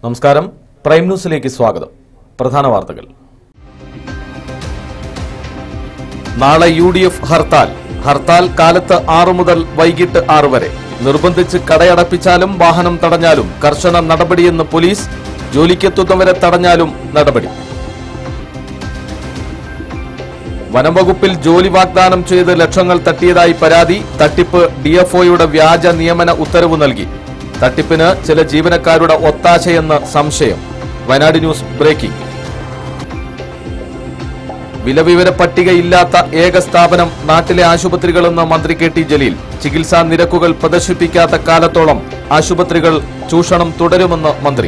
നമസ്കാരം. പ്രൈം ന്യൂസിലേക്ക് സ്വാഗതം. പ്രധാന വാർത്തകൾ. നാളെ UDF ഹർത്താൽ കാലത്ത് 6 മുതൽ വൈകിട്ട് 6 വരെ. നിർബന്ധിച്ച് കടയടപ്പിച്ചാലും വാഹനം തടഞ്ഞാലും കർശന നടപടിയെന്ന് പോലീസ്. ജോലിക്കെത്തുന്നവരെ തടഞ്ഞാലും നടപടി. വനംവകുപ്പിൽ ജോലി വാഗ്ദാനം ചെയ്ത് ലക്ഷങ്ങൾ തട്ടിയതായി പരാതി. തട്ടിപ്പ് DFOയുടെ വ്യാജ നിയമന ഉത്തരവ് നൽകി. തട്ടിപ്പിന് ചില ജീവനക്കാരുടെ ഒത്താശയെന്ന് സംശയം. Wayanad news breaking. വിലവിവര പട്ടികയില്ലാത്ത ഏക സ്ഥാപനം നാട്ടിലെ ആശുപത്രികളെന്ന് മന്ത്രി KT ജലീൽ. ചികിത്സാ നിരക്കുകൾ പ്രദർശിപ്പിക്കാത്ത കാലത്തോളം ആശുപത്രികൾ ചൂഷണം തുടരുമെന്ന് മന്ത്രി.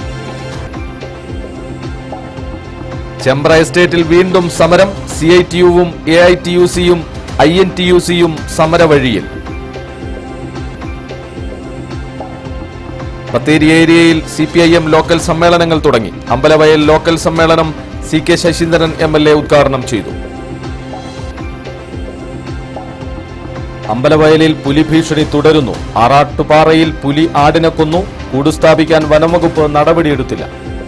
ചെമ്പ്ര എസ്റ്റേറ്റിൽ വീണ്ടും സമരം. CITUവും AITUCയും INTUCയും സമരവഴിയിൽ. ബത്തേരി ഏരിയയിൽ CPIM ലോക്കൽ സമ്മേളനങ്ങൾ തുടങ്ങി. അമ്പലവയൽ ലോക്കൽ സമ്മേളനം CK ശശീന്ദ്രൻ MLA ഉദ്ഘാടനം ചെയ്തു. അമ്പലവയലിൽ പുലി ഭീഷണി തുടരുന്നു. ആറാട്ടുപാറയിൽ പുലി ആടിനെ കൊന്നു. കൂടുസ്ഥാപിക്കാൻ വനംവകുപ്പ് നടപടിയെടുത്തില്ല.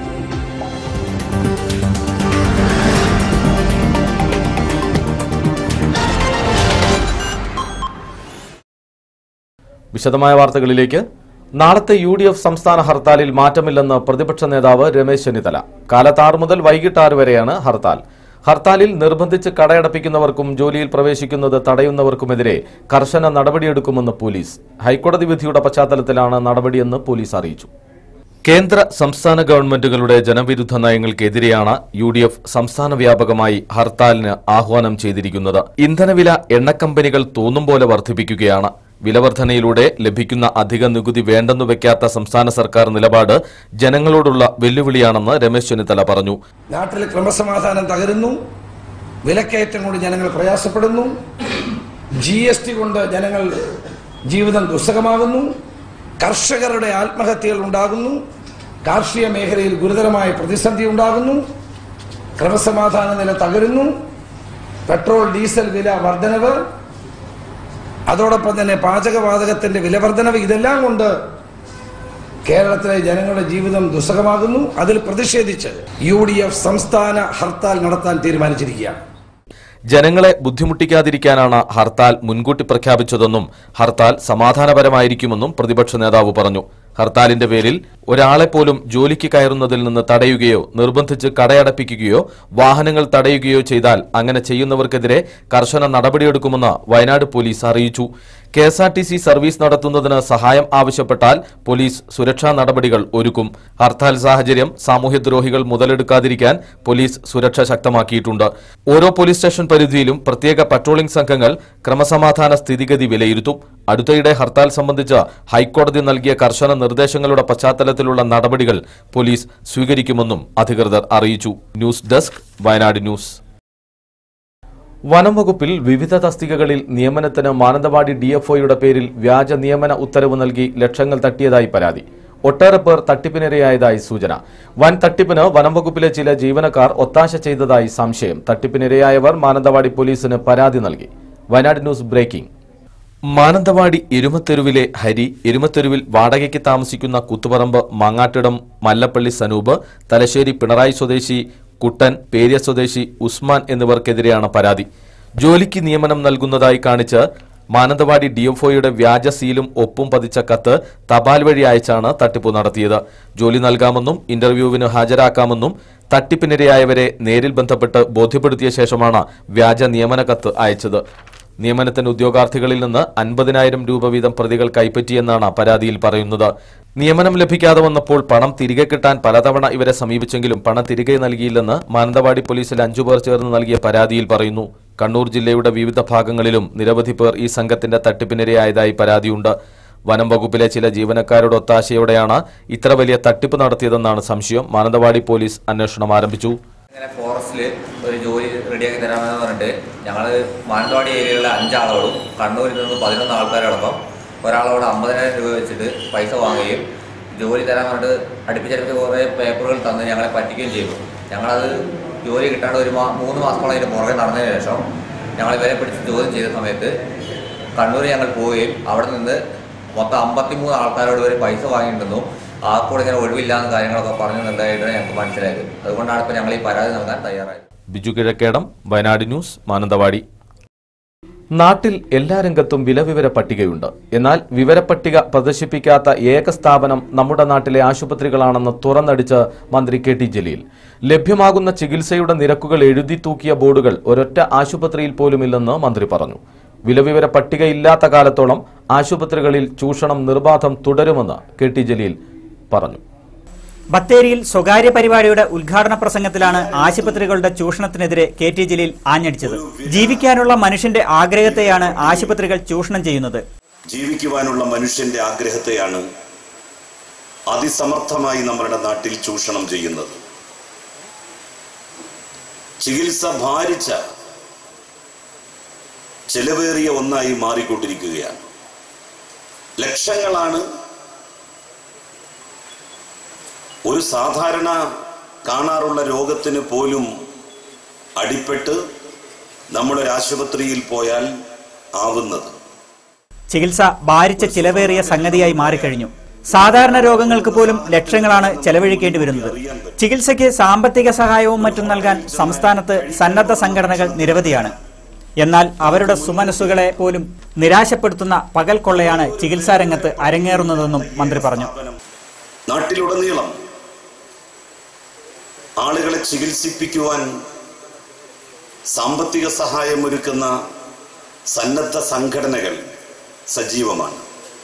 വിശദമായ വാർത്തകളിലേക്ക്. നാളത്തെ UDF സംസ്ഥാന ഹർത്താലിൽ മാറ്റമില്ലെന്ന് പ്രതിപക്ഷ നേതാവ് രമേശ് ചെന്നിത്തല. കാലത്ത് 6 മുതൽ വൈകിട്ട് 6 വരെയാണ് ഹർത്താൽ. ഹർത്താലിൽ നിർബന്ധിച്ച് കടയടപ്പിക്കുന്നവർക്കും ജോലിയിൽ പ്രവേശിക്കുന്നത് തടയുന്നവർക്കുമെതിരെ കർശന നടപടിയെടുക്കുമെന്ന് പോലീസ്. ഹൈക്കോടതി വിധിയുടെ പശ്ചാത്തലത്തിലാണ് നടപടിയെന്ന് പോലീസ് അറിയിച്ചു. കേന്ദ്ര സംസ്ഥാന ഗവൺമെന്റുകളുടെ ജനവിരുദ്ധ നയങ്ങൾക്കെതിരെയാണ് UDF സംസ്ഥാന വ്യാപകമായി ഹർത്താലിന് ആഹ്വാനം ചെയ്തിരിക്കുന്നത്. ഇന്ധനവില എണ്ണക്കമ്പനികൾ തോന്നും പോലെ വർദ്ധിപ്പിക്കുകയാണ്. വിലവർധനയിലൂടെ ലഭിക്കുന്ന അധിക നികുതി വേണ്ടെന്നു വെക്കാത്ത സംസ്ഥാന സർക്കാർ നിലപാട് ജനങ്ങളോടുള്ള വെല്ലുവിളിയാണെന്ന് രമേശ് ചെന്നിത്തല പറഞ്ഞു. നാട്ടിലെ ക്രമസമാധാനം തകരുന്നു. വിലക്കയറ്റം കൊണ്ട് ജനങ്ങൾ പ്രയാസപ്പെടുന്നു. GST കൊണ്ട് ജനങ്ങൾ ജീവിതം ദുസ്സഹമാകുന്നു. കർഷകരുടെ ആത്മഹത്യകൾ ഉണ്ടാകുന്നു. കാർഷിക മേഖലയിൽ ഗുരുതരമായ പ്രതിസന്ധി ഉണ്ടാകുന്നു. ക്രമസമാധാന നില തകരുന്നു. പെട്രോൾ ഡീസൽ വില വർധനവ്, അതോടൊപ്പം തന്നെ പാചകവാതകത്തിന്റെ വിലവർധനവ്, ഇതെല്ലാം കൊണ്ട് കേരളത്തിലെ ജനങ്ങളുടെ ജീവിതം ദുസ്സഹമാകുന്നു. അതിൽ പ്രതിഷേധിച്ച് UDF സംസ്ഥാന ഹർത്താൽ നടത്താൻ തീരുമാനിച്ചിരിക്കുകയാണ്. ജനങ്ങളെ ബുദ്ധിമുട്ടിക്കാതിരിക്കാനാണ് ഹർത്താൽ മുൻകൂട്ടി പ്രഖ്യാപിച്ചതെന്നും ഹർത്താൽ സമാധാനപരമായിരിക്കുമെന്നും പ്രതിപക്ഷ നേതാവ് പറഞ്ഞു. ഹർത്താലിന്റെ പേരിൽ ഒരാളെപ്പോലും ജോലിക്ക് കയറുന്നതിൽ നിന്ന് തടയുകയോ നിർബന്ധിച്ച് കടയടപ്പിക്കുകയോ വാഹനങ്ങൾ തടയുകയോ ചെയ്താൽ അങ്ങനെ ചെയ്യുന്നവർക്കെതിരെ കർശന നടപടിയെടുക്കുമെന്ന് വയനാട് പോലീസ് അറിയിച്ചു. KSRTC സർവീസ് നടത്തുന്നതിന് സഹായം ആവശ്യപ്പെട്ടാൽ പോലീസ് സുരക്ഷാ നടപടികൾ ഒരുക്കും. ഹർത്താൽ സാഹചര്യം സാമൂഹ്യദ്രോഹികൾ മുതലെടുക്കാതിരിക്കാൻ പോലീസ് സുരക്ഷ ശക്തമാക്കിയിട്ടുണ്ട്. ഓരോ പോലീസ് സ്റ്റേഷൻ പരിധിയിലും പ്രത്യേക പട്രോളിംഗ് സംഘങ്ങൾ ക്രമസമാധാന സ്ഥിതിഗതി വിലയിരുത്തും. അടുത്തയിടെ ഹർത്താൽ സംബന്ധിച്ച് ഹൈക്കോടതി നൽകിയ കർശന നിർദ്ദേശങ്ങളുടെ പശ്ചാത്തലത്തിലുള്ള നടപടികൾ പോലീസ് സ്വീകരിക്കുമെന്നും അധികൃതർ അറിയിച്ചു. News desk, Wayanad news. വനംവകുപ്പിൽ വിവിധ തസ്തികകളിൽ നിയമനത്തിന് മാനന്തവാടി DFOയുടെ പേരിൽ വ്യാജ നിയമന ഉത്തരവ് നൽകി ലക്ഷങ്ങൾ തട്ടിയതായി പരാതി. ഒട്ടേറെ പേർ തട്ടിപ്പിനിരയായതായി സൂചന. വൻ തട്ടിപ്പിന് വനംവകുപ്പിലെ ചില ജീവനക്കാർ ഒത്താശ ചെയ്തതായി സംശയം. തട്ടിപ്പിനിരയായവർ മാനന്തവാടി പോലീസിന് പരാതി നൽകി. Wayanad news breaking. മാനന്തവാടി എരുമത്തെരുവിലെ ഹരി, എരുമത്തെരുവിൽ വാടകയ്ക്ക് താമസിക്കുന്ന കുത്തുപറമ്പ് മാങ്ങാട്ടിടം മല്ലപ്പള്ളി സനൂപ്, തലശ്ശേരി പിണറായി സ്വദേശി കുട്ടൻ, പേര്യ സ്വദേശി ഉസ്മാൻ എന്നിവർക്കെതിരെയാണ് പരാതി. ജോലിക്ക് നിയമനം നൽകുന്നതായി കാണിച്ച് മാനന്തവാടി DFOയുടെ വ്യാജ സീലും ഒപ്പും പതിച്ച കത്ത് തപാൽ വഴി അയച്ചാണ് തട്ടിപ്പ് നടത്തിയത്. ജോലി നൽകാമെന്നും ഇന്റർവ്യൂവിന് ഹാജരാക്കാമെന്നും തട്ടിപ്പിനിരയായവരെ നേരിൽ ബന്ധപ്പെട്ട് ബോധ്യപ്പെടുത്തിയ ശേഷമാണ് വ്യാജ നിയമന കത്ത് അയച്ചത്. നിയമനത്തിന് ഉദ്യോഗാർത്ഥികളിൽ നിന്ന് 50,000 രൂപ വീതം പ്രതികൾ കൈപ്പറ്റിയെന്നാണ് പരാതിയിൽ പറയുന്നത്. നിയമനം ലഭിക്കാതെ വന്നപ്പോൾ പണം തിരികെ കിട്ടാൻ പലതവണ ഇവരെ സമീപിച്ചെങ്കിലും പണം തിരികെ നൽകിയില്ലെന്ന് മാനന്തവാടി പോലീസിൽ 5 പേർ ചേർന്ന് നൽകിയ പരാതിയിൽ പറയുന്നു. കണ്ണൂർ ജില്ലയുടെ വിവിധ ഭാഗങ്ങളിലും നിരവധി പേർ ഈ സംഘത്തിന്റെ തട്ടിപ്പിനിരയായതായി പരാതിയുണ്ട്. വനം വകുപ്പിലെ ചില ജീവനക്കാരുടെ ഒത്താശയോടെയാണ് ഇത്ര വലിയ തട്ടിപ്പ് നടത്തിയതെന്നാണ് സംശയം. മാനന്തവാടി പോലീസ് അന്വേഷണം ആരംഭിച്ചു. ഫോറസ്റ്റിൽ ഒരു ജോലി റെഡിയാക്കി തരാമെന്ന് പറഞ്ഞിട്ട് ഞങ്ങൾ മാനന്തവാടി ഏരിയയിലുള്ള 5 ആളുകളും കണ്ണൂരിൽ നിന്ന് 11 ആൾക്കാരടക്കം ഒരാളോട് 50,000 രൂപ വെച്ചിട്ട് പൈസ വാങ്ങുകയും ജോലി തരാൻ പറഞ്ഞിട്ട് അടുപ്പിച്ചടുപ്പിച്ച് കുറേ പേപ്പറുകൾ തന്ന് ഞങ്ങളെ പറ്റിക്കുകയും ചെയ്തു. ഞങ്ങളത് ജോലി കിട്ടാണ്ട് 3 മാസത്തോളം അതിന് പുറകെ നടന്നതിന് ശേഷം ഞങ്ങൾ ഇവരെ പിടിച്ച് ചോദ്യം ചെയ്ത സമയത്ത് കണ്ണൂർ ഞങ്ങൾ പോവുകയും അവിടെ നിന്ന് മൊത്തം 53 ആൾക്കാരോട് വരെ പൈസ വാങ്ങിയിട്ടുണ്ടെന്നും ആർക്കൂടെ ഇങ്ങനെ ഒഴിവില്ലാന്ന് കാര്യങ്ങളൊക്കെ പറഞ്ഞതായിട്ട് ഞങ്ങൾക്ക് മനസ്സിലായത്. അതുകൊണ്ടാണ് ഇപ്പോൾ ഞങ്ങൾ ഈ പരാതി നൽകാൻ തയ്യാറായത്. ബിജു കിഴക്കേടം, വയനാട് ന്യൂസ്, മാനന്തവാടി. നാട്ടിൽ എല്ലാ രംഗത്തും വിലവിവര പട്ടികയുണ്ട്. എന്നാൽ വിവരപ്പട്ടിക പ്രദർശിപ്പിക്കാത്ത ഏക സ്ഥാപനം നമ്മുടെ നാട്ടിലെ ആശുപത്രികളാണെന്ന് തുറന്നടിച്ച് മന്ത്രി കെ ടി ജലീൽ. ലഭ്യമാകുന്ന ചികിത്സയുടെ നിരക്കുകൾ എഴുതി തൂക്കിയ ബോർഡുകൾ ഒരൊറ്റ ആശുപത്രിയിൽ പോലുമില്ലെന്ന് മന്ത്രി പറഞ്ഞു. വിലവിവര പട്ടികയില്ലാത്ത കാലത്തോളം ആശുപത്രികളിൽ ചൂഷണം നിർബാധം തുടരുമെന്ന് കെ ടി ജലീൽ പറഞ്ഞു. ബത്തേരിയിൽ സ്വകാര്യ പരിപാടിയുടെ ഉദ്ഘാടന പ്രസംഗത്തിലാണ് ആശുപത്രികളുടെ ചൂഷണത്തിനെതിരെ കെ ടി ജലീൽ ആഞ്ഞടിച്ചത്. ജീവിക്കാനുള്ള മനുഷ്യന്റെ ആഗ്രഹത്തെയാണ് ആശുപത്രികൾ ചൂഷണം ചെയ്യുന്നത്. ജീവിക്കുവാനുള്ള മനുഷ്യന്റെ ആഗ്രഹത്തെയാണ് അതിസമർത്ഥമായി നമ്മുടെ നാട്ടിൽ ചൂഷണം ചെയ്യുന്നത്. ചികിത്സ ഭാരിച്ച ചെലവേറിയ ഒന്നായി മാറിക്കൊണ്ടിരിക്കുകയാണ്. ലക്ഷങ്ങളാണ് ഒരു സാധാരണ കാണാറുള്ള രോഗത്തിന് പോലും അടിപ്പെട്ട് നമ്മളൊരു ആശുപത്രിയിൽ പോയാൽ ആവുന്നത്. ചികിത്സ ഭാരിച്ച ചിലവേറിയ സംഗതിയായി മാറിക്കഴിഞ്ഞു. സാധാരണ രോഗങ്ങൾക്ക് പോലും ലക്ഷങ്ങളാണ് ചെലവഴിക്കേണ്ടി വരുന്നത്. ചികിത്സയ്ക്ക് സാമ്പത്തിക സഹായവും മറ്റും നൽകാൻ സംസ്ഥാനത്ത് സന്നദ്ധ സംഘടനകൾ നിരവധിയാണ്. എന്നാൽ അവരുടെ സുമനസ്സുകളെ പോലും നിരാശപ്പെടുത്തുന്ന പകൽ കൊള്ളയാണ് ചികിത്സാ രംഗത്ത് അരങ്ങേറുന്നതെന്നും മന്ത്രി പറഞ്ഞു. നാട്ടിലുടനീളം ആളുകളെ ചികിത്സിപ്പിക്കുവാൻ സാമ്പത്തിക സഹായം ഒരുക്കുന്ന സന്നദ്ധ സംഘടനകൾ സജീവമാണ്.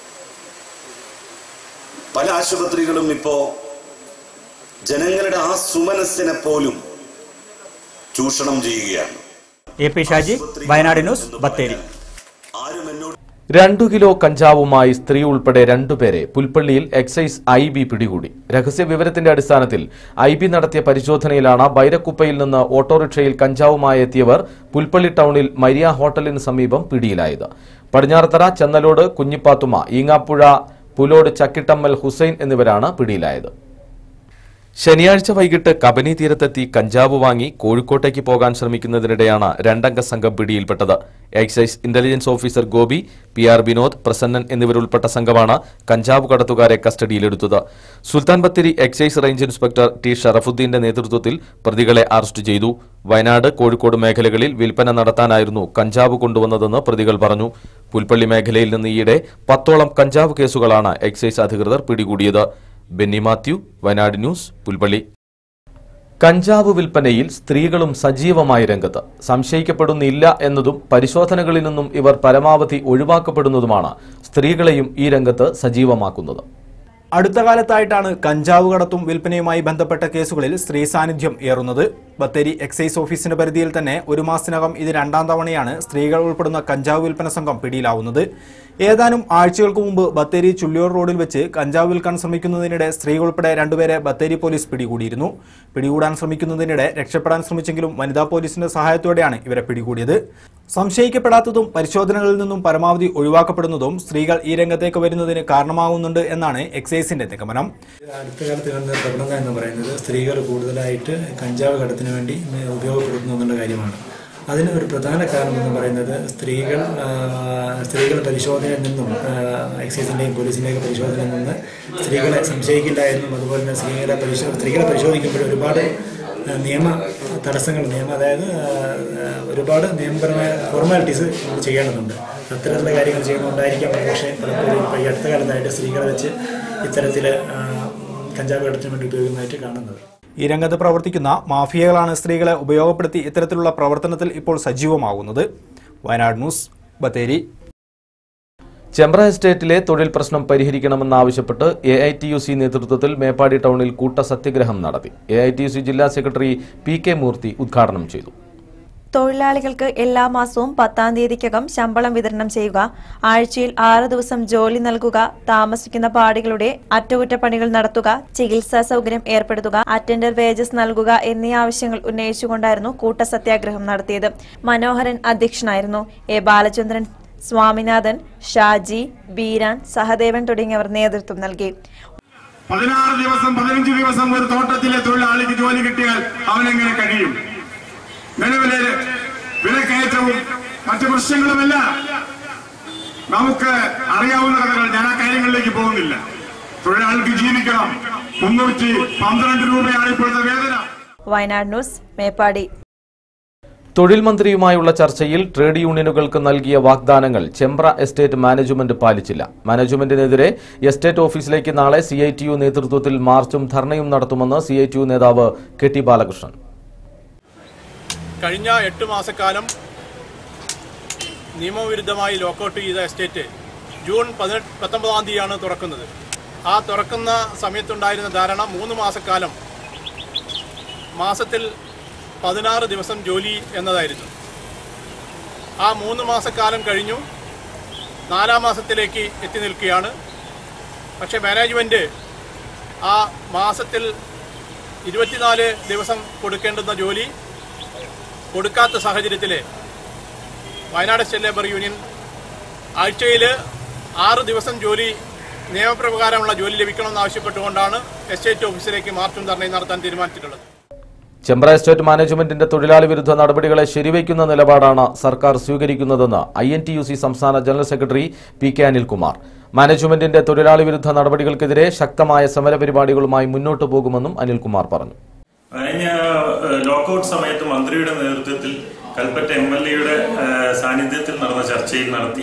പല ആശുപത്രികളും ഇപ്പോ ജനങ്ങളുടെ ആ സുമനസ്സിനെ പോലും ചൂഷണം ചെയ്യുകയാണ്. A P Shaji, Wayanad news, Bathery. 2 kilo കഞ്ചാവുമായി സ്ത്രീ ഉൾപ്പെടെ 2 പേരെ പുൽപ്പള്ളിയിൽ എക്സൈസ് IB പിടികൂടി. രഹസ്യ വിവരത്തിന്റെ അടിസ്ഥാനത്തിൽ IB നടത്തിയ പരിശോധനയിലാണ് ബൈരക്കുപ്പയിൽ നിന്ന് ഓട്ടോറിക്ഷയിൽ കഞ്ചാവുമായി എത്തിയവർ പുൽപ്പള്ളി ടൗണിൽ മരിയ ഹോട്ടലിന് സമീപം പിടിയിലായത്. പടിഞ്ഞാറത്തറ, ചെന്നലോട് കുഞ്ഞിപ്പാത്തുമ്മ, ഈങ്ങാപ്പുഴ പുലോട് ചക്കിട്ടമ്മൽ ഹുസൈൻ എന്നിവരാണ് പിടിയിലായത്. ശനിയാഴ്ച വൈകിട്ട് കബനി തീരത്തെത്തി കഞ്ചാവ് വാങ്ങി കോഴിക്കോട്ടേക്ക് പോകാൻ ശ്രമിക്കുന്നതിനിടെയാണ് 2 അംഗ സംഘം പിടിയിൽപ്പെട്ടത്. Excise intelligence officer Gopi, PR Vinod, Prasannan എന്നിവരുൾപ്പെട്ട സംഘമാണ് കഞ്ചാവ് കടത്തുകാരെ കസ്റ്റഡിയിലെടുത്തത്. Sultan Bathery excise range inspector T ഷറഫുദ്ദീന്റെ നേതൃത്വത്തിൽ പ്രതികളെ അറസ്റ്റ് ചെയ്തു. വയനാട്, കോഴിക്കോട് മേഖലകളിൽ വിൽപ്പന നടത്താനായിരുന്നു കഞ്ചാവ് കൊണ്ടുവന്നതെന്ന് പ്രതികൾ പറഞ്ഞു. പുൽപ്പള്ളി മേഖലയിൽ നിന്ന് ഈയിടെ 10ഓളം കഞ്ചാവ് കേസുകളാണ് എക്സൈസ് അധികൃതർ പിടികൂടിയത്. ബെന്നി മാത്യു, വയനാട് ന്യൂസ്, പുൽപ്പള്ളി. കഞ്ചാവ് വിൽപ്പനയിൽ സ്ത്രീകളും സജീവമായ രംഗത്ത്. സംശയിക്കപ്പെടുന്നില്ല എന്നതും പരിശോധനകളിൽ നിന്നും ഇവർ പരമാവധി ഒഴിവാക്കപ്പെടുന്നതുമാണ് സ്ത്രീകളെയും ഈ രംഗത്ത് സജീവമാക്കുന്നത്. അടുത്ത കാലത്തായിട്ടാണ് കഞ്ചാവ് കടത്തും വിൽപ്പനയുമായി ബന്ധപ്പെട്ട കേസുകളിൽ സ്ത്രീ സാന്നിധ്യം ഏറുന്നത്. ബത്തേരി എക്സൈസ് ഓഫീസിന്റെ പരിധിയിൽ തന്നെ 1 മാസത്തിനകം ഇത് 2ാം തവണയാണ് സ്ത്രീകൾ ഉൾപ്പെടുന്ന കഞ്ചാവ് വിൽപ്പന സംഘം പിടിയിലാവുന്നത്. ഏതാനും ആഴ്ചകൾക്ക് മുമ്പ് ബത്തേരി ചുള്ളിയൂർ റോഡിൽ വെച്ച് കഞ്ചാവ് വിൽക്കാൻ ശ്രമിക്കുന്നതിനിടെ സ്ത്രീകൾ ഉൾപ്പെടെ 2 പേരെ ബത്തേരി പോലീസ് പിടികൂടിയിരുന്നു. പിടികൂടാൻ ശ്രമിക്കുന്നതിനിടെ രക്ഷപ്പെടാൻ ശ്രമിച്ചെങ്കിലും വനിതാ പോലീസിന്റെ സഹായത്തോടെയാണ് ഇവരെ പിടികൂടിയത്. സംശയിക്കപ്പെടാത്തതും പരിശോധനകളിൽ നിന്നും പരമാവധി ഒഴിവാക്കപ്പെടുന്നതും സ്ത്രീകൾ ഈ രംഗത്തേക്ക് വരുന്നതിന് കാരണമാകുന്നുണ്ട് എന്നാണ് എക്സൈസിന്റെ നിഗമനം. അടുത്ത കാലത്ത് കാണുന്ന പ്രവണത എന്ന് പറയുന്നത് സ്ത്രീകൾ കൂടുതലായിട്ട് കഞ്ചാവ് കടത്തിന് വേണ്ടി ഉപയോഗപ്പെടുത്തുന്നു എന്നുള്ള കാര്യമാണ്. അതിന് ഒരു പ്രധാന കാരണം എന്ന് പറയുന്നത് സ്ത്രീകൾ പരിശോധനയിൽ നിന്നും എക്സൈസിൻ്റെയും പോലീസിൻ്റെയും പരിശോധനയിൽ നിന്ന് സ്ത്രീകളെ സംശയിക്കില്ല എന്നും അതുപോലെ തന്നെ സ്ത്രീകളെ പരിശോധിക്കുമ്പോൾ ഒരുപാട് നിയമ തടസ്സങ്ങൾ അതായത് ഒരുപാട് നിയമപരമായ ഫോർമാലിറ്റീസ് ചെയ്യേണ്ടതുണ്ട്. അത്തരത്തിലുള്ള കാര്യങ്ങൾ ചെയ്യുന്നുണ്ടായിരിക്കാം. പക്ഷേ പലപ്പോഴും ഈ അടുത്ത കാലത്തായിട്ട് സ്ത്രീകളെ വെച്ച് ഇത്തരത്തിൽ കഞ്ചാവ് കടത്തിന് വേണ്ടി ഉപയോഗിക്കുന്നതായിട്ട് കാണുന്നത്. ഈ രംഗത്ത് പ്രവർത്തിക്കുന്ന മാഫിയകളാണ് സ്ത്രീകളെ ഉപയോഗപ്പെടുത്തി ഇത്തരത്തിലുള്ള പ്രവർത്തനത്തിൽ ഇപ്പോൾ സജീവമാകുന്നത്. വയനാട് ന്യൂസ്, ബത്തേരി. ചെമ്പ്ര എസ്റ്റേറ്റിലെ തൊഴിൽ പ്രശ്നം പരിഹരിക്കണമെന്നാവശ്യപ്പെട്ട് AITUC നേതൃത്വത്തിൽ മേപ്പാടി ടൗണിൽ കൂട്ട സത്യഗ്രഹം നടത്തി. AITUC ജില്ലാ സെക്രട്ടറി PK മൂർത്തി ഉദ്ഘാടനം ചെയ്തു. തൊഴിലാളികൾക്ക് എല്ലാ മാസവും 10-ാം തീയതിക്കകം ശമ്പളം വിതരണം ചെയ്യുക, ആഴ്ചയിൽ 6 ദിവസം ജോലി നൽകുക, താമസിക്കുന്ന പാടികളുടെ അറ്റകുറ്റപ്പണികൾ നടത്തുക, ചികിത്സാ സൗകര്യം ഏർപ്പെടുത്തുക, അറ്റൻഡർ വേജസ് നൽകുക എന്നീ ആവശ്യങ്ങൾ ഉന്നയിച്ചുകൊണ്ടായിരുന്നു കൂട്ട സത്യാഗ്രഹം നടത്തിയത്. മനോഹരൻ അധ്യക്ഷനായിരുന്നു. A ബാലചന്ദ്രൻ, സ്വാമിനാഥൻ, ഷാജി, ബീരാൻ, സഹദേവൻ തുടങ്ങിയവർ നേതൃത്വം നൽകി. 16 ദിവസം 15 ദിവസം ഒരു തോട്ടത്തിലെ തൊഴിലാളിക്ക് ജോലി കിട്ടിയാൽ അവനെങ്ങനെ കഴിയും? നിലവിലെ വിലക്കയറ്റവും മറ്റു പ്രശ്നങ്ങളുമല്ല നമുക്ക് അറിയാവുന്ന കഥകൾ. ഞാൻ ആ കാര്യങ്ങളിലേക്ക് പോകുന്നില്ല. തൊഴിലാളിക്ക് ജീവിക്കണം. 312 രൂപയാണ് ഇപ്പോഴത്തെ വേതന. വയനാട് ന്യൂസ്, മേപ്പാടി. തൊഴിൽ മന്ത്രിയുമായുള്ള ചർച്ചയിൽ ട്രേഡ് യൂണിയനുകൾക്ക് നൽകിയ വാഗ്ദാനങ്ങൾ ചെമ്പ്ര എസ്റ്റേറ്റ് മാനേജ്മെന്റ് പാലിച്ചില്ല. മാനേജ്മെന്റിനെതിരെ എസ്റ്റേറ്റ് ഓഫീസിലേക്ക് നാളെ CITU നേതൃത്വത്തിൽ മാർച്ചും ധർണയും നടത്തുമെന്ന് CITU നേതാവ് KT ബാലകൃഷ്ണൻ. കഴിഞ്ഞ 8 മാസക്കാലം നിയമവിരുദ്ധമായി ലോക്കൌട്ട് ചെയ്ത എസ്റ്റേറ്റ് ജൂൺ 19 തീയതിയാണ് തുറക്കുന്നത്. ആ തുറക്കുന്ന സമയത്തുണ്ടായിരുന്ന ധാരണ 3 മാസക്കാലം മാസത്തിൽ 16 ദിവസം ജോലി എന്നതായിരുന്നു. ആ 3 മാസക്കാലം കഴിഞ്ഞു, 4-ാം മാസത്തിലേക്ക് എത്തി നിൽക്കുകയാണ്. പക്ഷേ മാനേജ്മെൻറ്റ് ആ മാസത്തിൽ 24 ദിവസം കൊടുക്കേണ്ടുന്ന ജോലി കൊടുക്കാത്ത സാഹചര്യത്തിൽ വയനാട് സ്റ്റേറ്റ് ലേബർ യൂണിയൻ ആഴ്ചയിൽ 6 ദിവസം ജോലി നിയമപ്രകാരമുള്ള ജോലി ലഭിക്കണമെന്ന് ആവശ്യപ്പെട്ടുകൊണ്ടാണ് എസ്റ്റേറ്റ് ഓഫീസിലേക്ക് മാർച്ചും ധർണയും നടത്താൻ തീരുമാനിച്ചിട്ടുള്ളത്. ചെമ്പ്ര എസ്റ്റേറ്റ് മാനേജ്മെന്റിന്റെ തൊഴിലാളി വിരുദ്ധ നടപടികളെ ശരിവയ്ക്കുന്ന നിലപാടാണ് സർക്കാർ സ്വീകരിക്കുന്നതെന്ന് INTUC സംസ്ഥാന ജനറൽ സെക്രട്ടറി PK അനിൽകുമാർ. മാനേജ്മെന്റിന്റെ തൊഴിലാളി വിരുദ്ധ നടപടികൾക്കെതിരെ ശക്തമായ സമരപരിപാടികളുമായി മുന്നോട്ടു പോകുമെന്നും അനിൽകുമാർ പറഞ്ഞു. കഴിഞ്ഞ ലോക്കൌട്ട് സമയത്ത് മന്ത്രിയുടെ നേതൃത്വത്തിൽ കൽപ്പറ്റ MLA-യുടെ സാന്നിധ്യത്തിൽ നടന്ന ചർച്ചയിൽ നടത്തിയ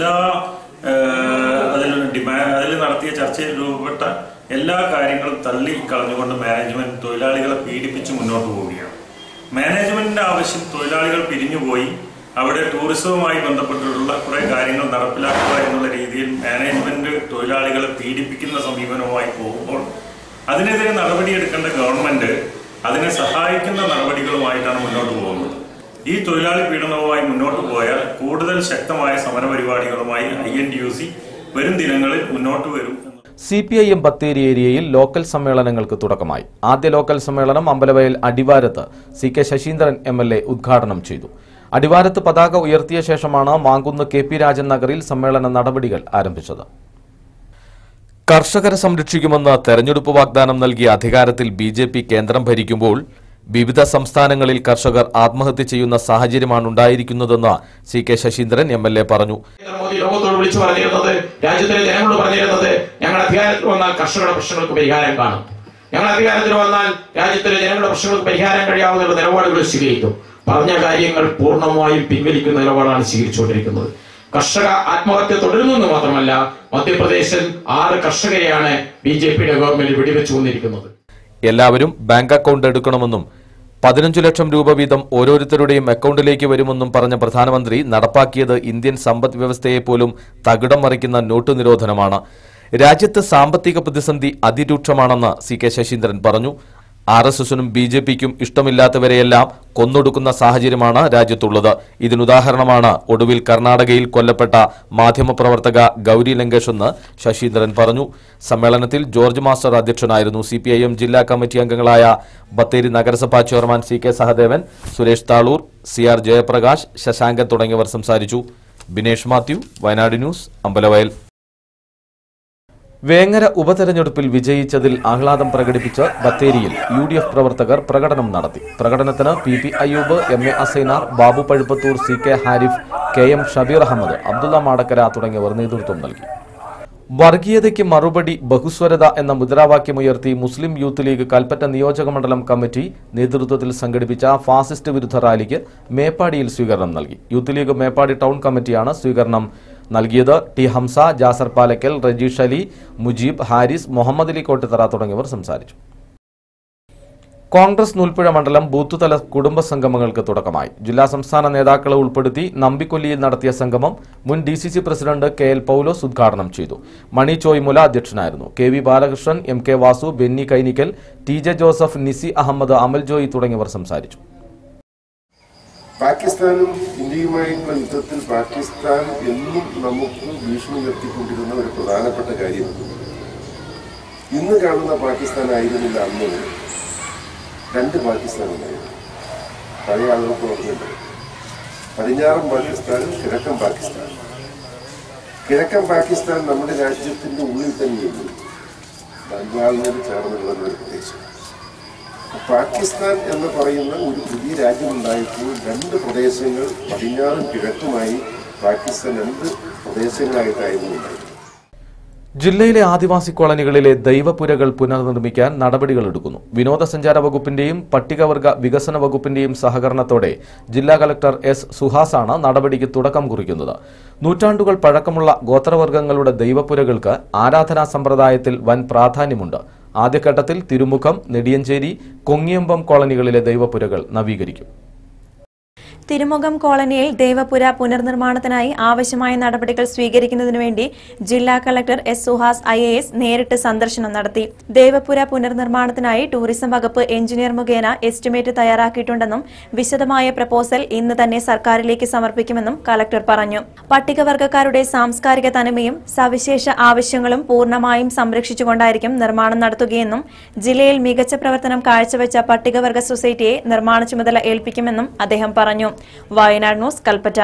അതിൽ നടത്തിയ ചർച്ചയിൽ രൂപപ്പെട്ട എല്ലാ കാര്യങ്ങളും തള്ളിക്കളഞ്ഞുകൊണ്ട് മാനേജ്മെന്റ് തൊഴിലാളികളെ പീഡിപ്പിച്ച് മുന്നോട്ട് പോവുകയാണ്. മാനേജ്മെന്റിന്റെ ആവശ്യം തൊഴിലാളികൾ പിരിഞ്ഞുപോയി അവിടെ ടൂറിസവുമായി ബന്ധപ്പെട്ടിട്ടുള്ള കുറെ കാര്യങ്ങൾ നടപ്പിലാക്കുക എന്നുള്ള രീതിയിൽ മാനേജ്മെന്റ് തൊഴിലാളികളെ പീഡിപ്പിക്കുന്ന സമീപനവുമായി പോകുമ്പോൾ അതിനെതിരെ നടപടിയെടുക്കേണ്ട ഗവൺമെന്റ് അതിനെ സഹായിക്കുന്ന നടപടികളുമായിട്ടാണ് മുന്നോട്ട് പോകുന്നത്. ഈ തൊഴിലാളി പീഡനവുമായി മുന്നോട്ട് പോയാൽ കൂടുതൽ ശക്തമായ സമരപരിപാടികളുമായി INTUC വരും ദിനങ്ങളിൽ മുന്നോട്ട് വരും. CPIM ബത്തേരി ഏരിയയിൽ ലോക്കൽ സമ്മേളനങ്ങൾക്ക് തുടക്കമായി. ആദ്യ ലോക്കൽ സമ്മേളനം അമ്പലവയൽ അടിവാരത്ത് CK ശശീന്ദ്രൻ MLA ഉദ്ഘാടനം ചെയ്തു. അടിവാരത്ത് പതാക ഉയർത്തിയ ശേഷമാണ് മാങ്കുന്ന് KP രാജൻ നഗറിൽ സമ്മേളന നടപടികൾ ആരംഭിച്ചത്. കർഷകരെ സംരക്ഷിക്കുമെന്ന് തെരഞ്ഞെടുപ്പ് വാഗ്ദാനം നൽകിയ അധികാരത്തിൽ BJP കേന്ദ്രം ഭരിക്കുമ്പോൾ വിവിധ സംസ്ഥാനങ്ങളിൽ കർഷകർ ആത്മഹത്യ ചെയ്യുന്ന സാഹചര്യമാണ് ഉണ്ടായിരിക്കുന്നതെന്ന് CK ശശീന്ദ്രൻ MLA പറഞ്ഞു. ലോകത്തോട് വിളിച്ചു പറഞ്ഞിരുന്നത്, രാജ്യത്തിലെ ജനങ്ങളോട് പറഞ്ഞിരുന്നത്, ഞങ്ങൾ അധികാരത്തിൽ വന്നാൽ കർഷകരുടെ പ്രശ്നങ്ങൾക്ക് പരിഹാരം കാണും, ഞങ്ങൾ അധികാരത്തിൽ വന്നാൽ രാജ്യത്തിലെ ജനങ്ങളുടെ പ്രശ്നങ്ങൾക്ക് പരിഹാരം കഴിയാവുന്ന നിലപാടുകൾ സ്വീകരിക്കും. പറഞ്ഞ കാര്യങ്ങൾ പൂർണ്ണമായും പിൻവലിക്കുന്ന നിലപാടാണ് സ്വീകരിച്ചുകൊണ്ടിരിക്കുന്നത്. കർഷക ആത്മഹത്യ തുടരുന്നു മാത്രമല്ല, മധ്യപ്രദേശിൽ 6 കർഷകരെയാണ് BJPയുടെ ഗവൺമെന്റ് വെടിവെച്ചു കൊണ്ടിരിക്കുന്നത്. എല്ലാവരും ബാങ്ക് അക്കൗണ്ട് എടുക്കണമെന്നും 15 ലക്ഷം രൂപ വീതം ഓരോരുത്തരുടെയും അക്കൗണ്ടിലേക്ക് വരുമെന്നും പറഞ്ഞ പ്രധാനമന്ത്രി നടപ്പാക്കിയത് ഇന്ത്യൻ സമ്പദ് വ്യവസ്ഥയെ പോലും തകിടം മറിക്കുന്ന നോട്ട് നിരോധനമാണ്. രാജ്യത്ത് സാമ്പത്തിക പ്രതിസന്ധി അതിരൂക്ഷമാണെന്ന് CK ശശീന്ദ്രൻ പറഞ്ഞു. RSSനും BJPക്കും ഇഷ്ടമില്ലാത്തവരെയെല്ലാം കൊന്നൊടുക്കുന്ന സാഹചര്യമാണ് രാജ്യത്തുള്ളത്. ഇതിനുദാഹരണമാണ് ഒടുവിൽ കർണാടകയിൽ കൊല്ലപ്പെട്ട മാധ്യമപ്രവർത്തക ഗൗരി ലങ്കേഷ് എന്ന് ശശീന്ദ്രൻ പറഞ്ഞു. സമ്മേളനത്തിൽ ജോർജ് മാസ്റ്റർ അധ്യക്ഷനായിരുന്നു. CPIM ജില്ലാ കമ്മിറ്റി അംഗങ്ങളായ ബത്തേരി നഗരസഭാ chairman CK Sahadevan, Suresh Thaloor, CR Jayaprakash, Sasankan തുടങ്ങിയവർ സംസാരിച്ചു. ബിനേഷ് മാത്യു, വയനാട് ന്യൂസ്, അമ്പലവയൽ. വേങ്ങര ഉപതെരഞ്ഞെടുപ്പിൽ വിജയിച്ചതിൽ ആഹ്ലാദം പ്രകടിപ്പിച്ച് ബത്തേരിയിൽ UDF പ്രവർത്തകർ പ്രകടനം നടത്തി. പ്രകടനത്തിന് PP Ayyub, MA Asainar, Babu Pazhuppathur, CK Harif, KM Shabeer Ahmed, Abdulla Madakkara തുടങ്ങിയവർ നേതൃത്വം നൽകി. വർഗീയതയ്ക്ക് മറുപടി ബഹുസ്വരത എന്ന മുദ്രാവാക്യമുയർത്തി മുസ്ലിം യൂത്ത് ലീഗ് കൽപ്പറ്റ നിയോജകമണ്ഡലം കമ്മിറ്റി നേതൃത്വത്തിൽ സംഘടിപ്പിച്ച ഫാസിസ്റ്റ് വിരുദ്ധ റാലിക്ക് മേപ്പാടിയിൽ സ്വീകരണം നൽകി. യൂത്ത് ലീഗ് മേപ്പാടി ടൗൺ കമ്മിറ്റിയാണ് സ്വീകരണം നൽകിയത്. T ഹംസ, ജാസർ പാലക്കൽ, റജീഷ് അലി, മുജീബ്, ഹാരിസ്, മുഹമ്മദ് അലി കോട്ടിത്തറ തുടങ്ങിയവർ സംസാരിച്ചു. കോൺഗ്രസ് നൂൽപ്പുഴ മണ്ഡലം ബൂത്തുതല കുടുംബ സംഗമങ്ങൾക്ക് തുടക്കമായി. ജില്ലാ സംസ്ഥാന നേതാക്കളെ ഉൾപ്പെടുത്തി നമ്പിക്കൊല്ലിയിൽ നടത്തിയ സംഗമം മുൻ DCC പ്രസിഡന്റ് KL പൗലോസ് ഉദ്ഘാടനം ചെയ്തു. മണി ചോയ്മുല അധ്യക്ഷനായിരുന്നു. KV Balakrishnan, MK Vasu, Benny Kainikkal, TJ Joseph, Nisi Ahammed, Amal Joy തുടങ്ങിയവർ സംസാരിച്ചു. പാകിസ്ഥാനും ഇന്ത്യയുമായിട്ടുള്ള യുദ്ധത്തിൽ പാകിസ്ഥാൻ എന്നും നമുക്ക് ഭീഷണി ഉയർത്തിക്കൊണ്ടിരുന്ന ഒരു പ്രധാനപ്പെട്ട കാര്യം ഇന്ന് കാണുന്ന പാകിസ്ഥാൻ ആയിരുന്നില്ല. അന്ന് 2 പാകിസ്ഥാൻ ഉണ്ടായിരുന്നു. പഴയ ആളുകൾക്ക് ഓർമ്മയുണ്ട്. പടിഞ്ഞാറൻ പാകിസ്ഥാനും കിഴക്കൻ പാകിസ്ഥാൻ. കിഴക്കൻ പാകിസ്ഥാൻ നമ്മുടെ രാജ്യത്തിന്റെ ഉള്ളിൽ തന്നെയുണ്ട്, ബംഗാളിനോട് ചേർന്നുള്ള ഒരു പ്രദേശം. പാകിസ്ഥാൻ എന്ന് പറയുന്ന ഒരു പുതിയ രാജ്യമുണ്ടായപ്പോൾ 2 പ്രദേശങ്ങൾ പടിഞ്ഞാറും കിഴക്കുമായി പാകിസ്ഥാൻ എന്ത് പ്രദേശങ്ങളായിട്ടായിരുന്നു ഉണ്ടായത്. ജില്ലയിലെ ആദിവാസി കോളനികളിലെ ദൈവപുരകൾ പുനർനിർമ്മിക്കാൻ നടപടികളെടുക്കുന്നു. വിനോദസഞ്ചാര വകുപ്പിന്റെയും പട്ടികവർഗ വികസന വകുപ്പിന്റെയും സഹകരണത്തോടെ ജില്ലാ കളക്ടർ എസ് സുഹാസാണ് നടപടിക്ക് തുടക്കം കുറിക്കുന്നത്. നൂറ്റാണ്ടുകൾ പഴക്കമുള്ള ഗോത്രവർഗ്ഗങ്ങളുടെ ദൈവപുരകൾക്ക് ആരാധനാ സമ്പ്രദായത്തിൽ വൻ പ്രാധാന്യമുണ്ട്. ആദ്യഘട്ടത്തിൽ തിരുമുഖം, നെടിയഞ്ചേരി, കൊങ്ങിയമ്പം കോളനികളിലെ ദൈവപുരകൾ നവീകരിക്കും. തിരുമുഖം കോളനിയിൽ ദേവപുര പുനർനിർമ്മാണത്തിനായി ആവശ്യമായ നടപടികൾ സ്വീകരിക്കുന്നതിനുവേണ്ടി ജില്ലാ കളക്ടർ എസ് സുഹാസ് IAS നേരിട്ട് സന്ദർശനം നടത്തി. ദേവപുര പുനർനിർമ്മാണത്തിനായി ടൂറിസം വകുപ്പ് എഞ്ചിനീയർ മുഖേന എസ്റ്റിമേറ്റ് തയ്യാറാക്കിയിട്ടുണ്ടെന്നും വിശദമായ പ്രപ്പോസൽ ഇന്ന് തന്നെ സർക്കാരിലേക്ക് സമർപ്പിക്കുമെന്നും കളക്ടർ പറഞ്ഞു. പട്ടികവർഗ്ഗക്കാരുടെ സാംസ്കാരിക തനിമയും സവിശേഷ ആവശ്യങ്ങളും പൂർണ്ണമായും സംരക്ഷിച്ചുകൊണ്ടായിരിക്കും നിർമ്മാണം നടത്തുകയെന്നും ജില്ലയിൽ മികച്ച പ്രവർത്തനം കാഴ്ചവെച്ച പട്ടികവർഗ സൊസൈറ്റിയെ നിർമ്മാണ ചുമതല ഏൽപ്പിക്കുമെന്നും അദ്ദേഹം പറഞ്ഞു. വയനാട് ന്യൂസ്, കൽപ്പറ്റ.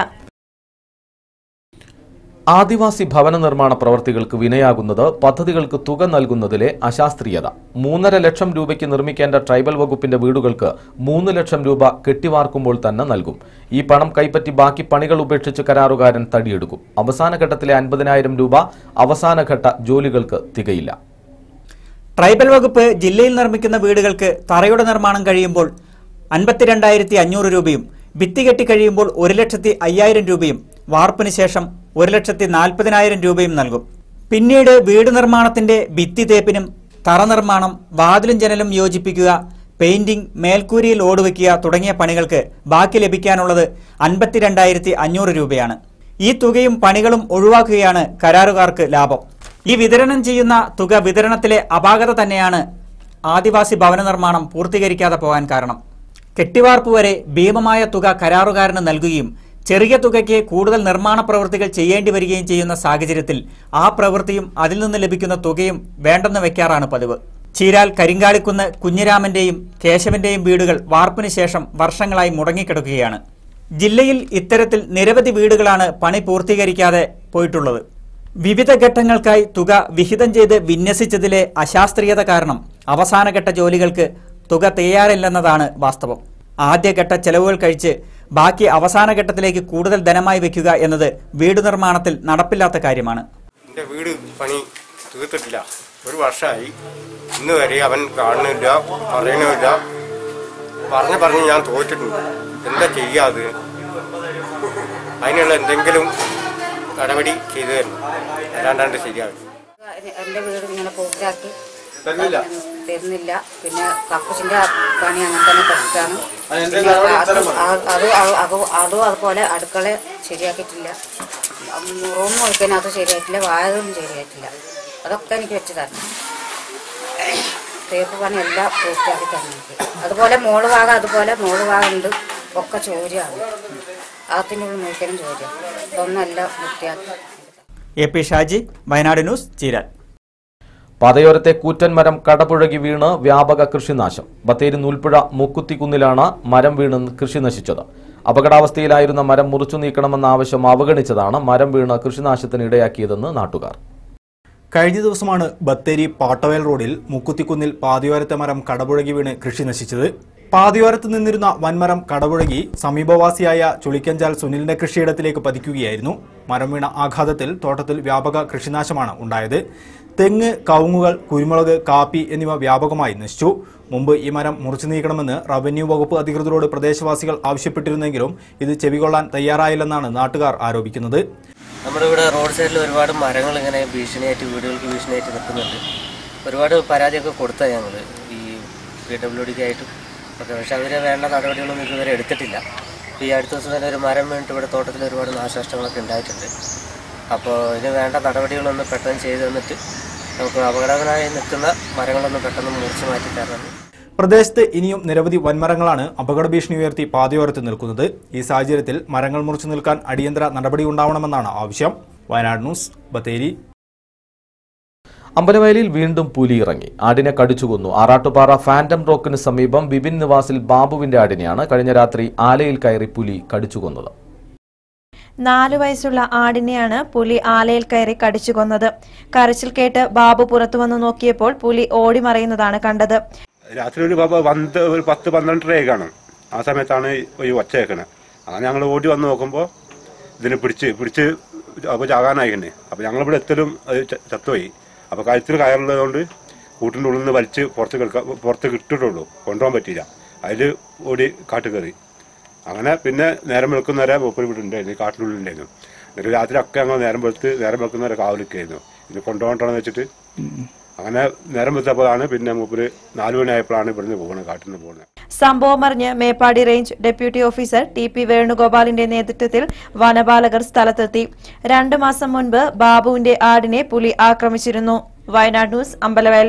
ആദിവാസി ഭവന നിർമ്മാണ പ്രവർത്തികൾക്ക് വിനയാകുന്നത് പദ്ധതികൾക്ക് തുക നൽകുന്നതിലെ അശാസ്ത്രീയത. 3.5 ലക്ഷം രൂപയ്ക്ക് നിർമ്മിക്കേണ്ട ട്രൈബൽ വകുപ്പിന്റെ വീടുകൾക്ക് 3 ലക്ഷം രൂപ കെട്ടിവാർക്കുമ്പോൾ തന്നെ നൽകും. ഈ പണം കൈപ്പറ്റി ബാക്കി പണികൾ ഉപേക്ഷിച്ച് കരാറുകാരൻ തടിയെടുക്കും. അവസാന ഘട്ടത്തിലെ 50,000 രൂപ അവസാനഘട്ട ജോലികൾക്ക് തികയില്ല. ട്രൈബൽ വകുപ്പ് ജില്ലയിൽ നിർമ്മിക്കുന്ന വീടുകൾക്ക് തറയുടെ നിർമ്മാണം കഴിയുമ്പോൾ 52,500 രൂപയും ഭിത്തി കെട്ടി കഴിയുമ്പോൾ 1,05,000 രൂപയും വാർപ്പിന് ശേഷം 1,40,000 രൂപയും നൽകും. പിന്നീട് വീട് നിർമ്മാണത്തിന്റെ ഭിത്തി തേപ്പിനും തറ നിർമ്മാണം, വാതിലും ജനലും യോജിപ്പിക്കുക, പെയിന്റിംഗ്, മേൽക്കൂരിയിൽ ഓടുവയ്ക്കുക തുടങ്ങിയ പണികൾക്ക് ബാക്കി ലഭിക്കാനുള്ളത് 52,500 രൂപയാണ്. ഈ തുകയും പണികളും ഒഴിവാക്കുകയാണ് കരാറുകാർക്ക് ലാഭം. ഈ വിതരണം ചെയ്യുന്ന തുക വിതരണത്തിലെ അപാകത തന്നെയാണ് ആദിവാസി ഭവന നിർമ്മാണം പൂർത്തീകരിക്കാതെ പോകാൻ കാരണം. കെട്ടിവാർപ്പ് വരെ ഭീമമായ തുക കരാറുകാരന് നൽകുകയും ചെറിയ തുകയ്ക്ക് കൂടുതൽ നിർമ്മാണ പ്രവൃത്തികൾ ചെയ്യേണ്ടി വരികയും ചെയ്യുന്ന സാഹചര്യത്തിൽ ആ പ്രവൃത്തിയും അതിൽ നിന്ന് ലഭിക്കുന്ന തുകയും വേണ്ടെന്ന് വെക്കാറാണ് പതിവ്. ചീരാൽ, കരിങ്കാളിക്കുന്ന് കുഞ്ഞിരാമന്റെയും കേശവന്റെയും വീടുകൾ വാർപ്പിന് ശേഷം വർഷങ്ങളായി മുടങ്ങിക്കിടക്കുകയാണ്. ജില്ലയിൽ ഇത്തരത്തിൽ നിരവധി വീടുകളാണ് പണി പൂർത്തീകരിക്കാതെ പോയിട്ടുള്ളത്. വിവിധ ഘട്ടങ്ങൾക്കായി തുക വിഹിതം ചെയ്ത് വിന്യസിച്ചതിലെ അശാസ്ത്രീയത കാരണം അവസാനഘട്ട ജോലികൾക്ക് തുക തയ്യാറില്ലെന്നതാണ് വാസ്തവം. ആദ്യഘട്ട ചെലവുകൾ കഴിച്ച് ബാക്കി അവസാന ഘട്ടത്തിലേക്ക് കൂടുതൽ ധനമായി വെക്കുക എന്നത് വീട് നിർമ്മാണത്തിൽ നടപ്പില്ലാത്ത കാര്യമാണ്. എൻ്റെ വീട് പണി തീർത്തിട്ടില്ല, 1 വർഷമായി. ഇന്ന് വരെ അവൻ കാണുന്നില്ല, പറയണില്ല. പറഞ്ഞ് ഞാൻ തോറ്റിട്ടുണ്ട്. എന്താ ചെയ്യാതെ? അതിനുള്ള എന്തെങ്കിലും നടപടി ചെയ്തു തരണം, അല്ലാണ്ടാണ്ട് ശരിയാകും. എൻ്റെ വീട് ഇങ്ങനെ പൂർത്തിയാക്കി തരുന്നില്ല. പിന്നെ കപ്പൂസിന്റെ പണി അങ്ങനെ തന്നെ കഷ്ടാണ്. അതും അതുപോലെ അടുക്കള ശരിയാക്കിയിട്ടില്ല, റൂം കൊടുക്കാൻ അത് ശരിയായിട്ടില്ല, വാഴൊന്നും ശരിയായിട്ടില്ല. അതൊക്കെ എനിക്ക് വെച്ച് തരണം. തേപ്പ് പണി എല്ലാം പൂർത്തിയാക്കി തരണം. അതുപോലെ മോള് ഭാഗം ഉണ്ട്, ഒക്കെ ചോരിയാണ്. അകത്തിൻ്റെ ഉള്ളിൽ നോക്കിയാലും ചോരിയാണ്. ഇതൊന്നെല്ലാം വൃത്തിയാക്കി. AP Shaji, Wayanad news, Cheeral. പാതയോരത്തെ കൂറ്റൻ മരം കടപുഴകി വീണ് വ്യാപക കൃഷിനാശം. ബത്തേരി നൂൽപ്പുഴ മുക്കുത്തിക്കുന്നിലാണ് മരം വീണ് കൃഷി നശിച്ചത്. അപകടാവസ്ഥയിലായിരുന്ന മരം മുറിച്ചു നീക്കണമെന്ന ആവശ്യം അവഗണിച്ചതാണ് മരം വീണ് കൃഷിനാശത്തിന് ഇടയാക്കിയതെന്ന് നാട്ടുകാർ. കഴിഞ്ഞ ദിവസമാണ് ബത്തേരി പാട്ടവേൽ റോഡിൽ മുക്കുത്തിക്കുന്നിൽ പാതയോരത്തെ മരം കടപുഴകി വീണ് കൃഷി നശിച്ചത്. പാതയോരത്ത് നിന്നിരുന്ന വൻമരം കടപുഴകി സമീപവാസിയായ ചുളിക്കഞ്ചാൽ സുനിലിന്റെ കൃഷിയിടത്തിലേക്ക് പതിക്കുകയായിരുന്നു. മരം വീണ ആഘാതത്തിൽ തോട്ടത്തിൽ വ്യാപക കൃഷിനാശമാണ് ഉണ്ടായത്. തെങ്ങ്, കവുങ്ങുകൾ, കുരുമുളക്, കാപ്പി എന്നിവ വ്യാപകമായി നശിച്ചു. മുമ്പ് ഈ മരം മുറിച്ചു നീക്കണമെന്ന് റവന്യൂ വകുപ്പ് അധികൃതരോട് പ്രദേശവാസികൾ ആവശ്യപ്പെട്ടിരുന്നെങ്കിലും ഇത് ചെവികൊള്ളാൻ തയ്യാറായില്ലെന്നാണ് നാട്ടുകാർ ആരോപിക്കുന്നത്. നമ്മുടെ ഇവിടെ റോഡ് സൈഡിൽ ഒരുപാട് മരങ്ങൾ ഇങ്ങനെ ഭീഷണിയായിട്ട്, വീടുകൾക്ക് ഭീഷണിയായിട്ട് നിൽക്കുന്നുണ്ട്. ഒരുപാട് പരാതിയൊക്കെ കൊടുത്താൽ ഞങ്ങൾ ഈ PWDക്ക് ആയിട്ടും ഒക്കെ, പക്ഷെ അവർ വേണ്ട നടപടികളൊന്നും ഇതുവരെ എടുത്തിട്ടില്ല. ഈ അടുത്ത ദിവസം തന്നെ ഒരു മരം വീണിട്ട് ഇവിടെ തോട്ടത്തിൽ ഒരുപാട് നാശനഷ്ടങ്ങളൊക്കെ ഉണ്ടായിട്ടുണ്ട്. അപ്പോൾ ഇതിന് വേണ്ട നടപടികളൊന്ന് പെട്ടെന്ന് ചെയ്തു തന്നിട്ട് നമുക്ക് അപകടകരമായി നിൽക്കുന്ന മരങ്ങളൊന്ന് പെട്ടെന്ന് മുറിച്ച് മാറ്റി തരണം. പ്രദേശത്ത് ഇനിയും നിരവധി വൻമരങ്ങളാണ് അപകട ഭീഷണി ഉയർത്തി പാതയോരത്ത് നിൽക്കുന്നത്. ഈ സാഹചര്യത്തിൽ മരങ്ങൾ മുറിച്ചു നിൽക്കാൻ അടിയന്തര നടപടി ഉണ്ടാവണമെന്നാണ് ആവശ്യം. വയനാട് ന്യൂസ്, ബത്തേരി. അമ്പലവയലിൽ വീണ്ടും പുലി ഇറങ്ങി, ആടിനെ കടിച്ചുകൊന്നു. ആറാട്ടുപാറ ഫാന്റം റോക്കിന് സമീപം ബിബിൻ നിവാസിൽ ബാബുവിന്റെ ആടിനെയാണ് കഴിഞ്ഞ രാത്രി ആലയിൽ കയറി പുലി കടിച്ചുകൊന്നത്. 4 വയസ്സുള്ള ആടിനെയാണ് പുലി ആലയിൽ കയറി കടിച്ചുകൊന്നത്. കരച്ചിൽ കേട്ട് ബാബു പുറത്തു വന്നു നോക്കിയപ്പോൾ പുലി ഓടി മറയുന്നതാണ് കണ്ടത്. രാത്രി ഒരു 10-12 കാണും. ആ സമയത്താണ് ഈ ഒച്ച കേൾക്കണത്. അങ്ങനെ ഞങ്ങൾ ഓടി വന്ന് നോക്കുമ്പോൾ ഇതിനെ പിടിച്ച് അപ്പോൾ ചാകാനായി തന്നെ. അപ്പോൾ ഞങ്ങളിവിടെ എത്തലും അത് ചത്തുപോയി. അപ്പോൾ കഴുത്തിൽ കയറുള്ളതുകൊണ്ട് കൂട്ടിൻ്റെ ഉള്ളിൽ നിന്ന് വലിച്ച് പുറത്തേക്ക് ഇട്ടിട്ടുള്ളൂ, കൊണ്ടുപോകാൻ പറ്റിയില്ല. അതിൽ ഓടി കാട്ട് കയറി. അങ്ങനെ പിന്നെ നേരം വെളുക്കുന്നവരെ മൂപ്പര് ഇവിടെ ഉണ്ടായിരുന്നു, കാട്ടിനുള്ളിലുണ്ടായിരുന്നു. എന്നിട്ട് രാത്രിയൊക്കെ ഞങ്ങൾ നേരം വെളുക്കുന്നവരെ കാവലിക്കായിരുന്നു ഇത് കൊണ്ടുപോകണ്ടെന്ന് വെച്ചിട്ട്. അങ്ങനെ നേരം വെളുത്തപ്പോഴാണ് പിന്നെ മൂപ്പര് 4 മണിയായപ്പോഴാണ് ഇവിടുന്ന് പോകുന്നത്, കാട്ടിൽ നിന്ന് പോകുന്നത്. സംഭവം അറിഞ്ഞ് Meppadi range deputy officer T. വേണുഗോപാലിന്റെ നേതൃത്വത്തിൽ വനപാലകർ സ്ഥലത്തെത്തി. 2 മാസം മുൻപ് ബാബുവിന്റെ ആടിനെ പുലി ആക്രമിച്ചിരുന്നു. വയനാട് ന്യൂസ്, അമ്പലവയൽ.